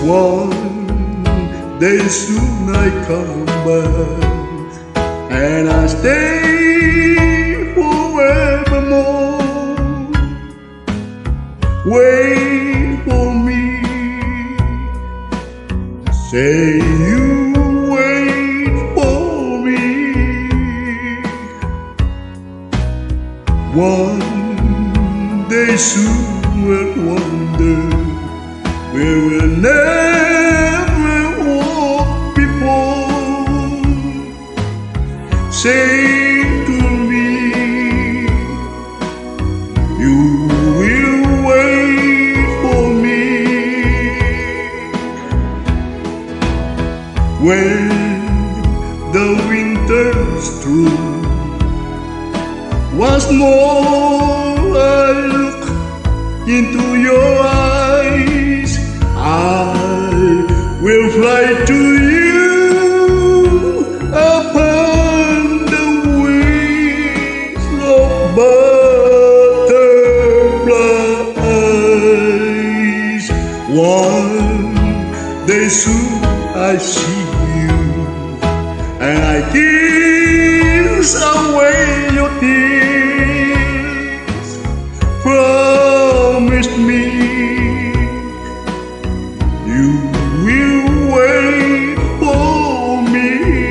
One day soon I come back, and I stay forevermore. Wait for me, say you wait for me. One day soon we'll wonder where we'll never walk before. Say to me, you will wait for me. When the winter's through, once more I look into your eyes, I will fly to you upon the wings of butterflies. One day soon I see you, and I kiss away your tears. Promise me you will wait for me.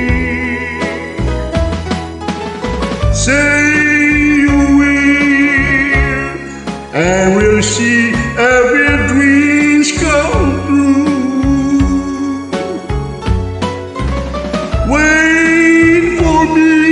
Say you will, and we'll see every dream come true. Wait for me.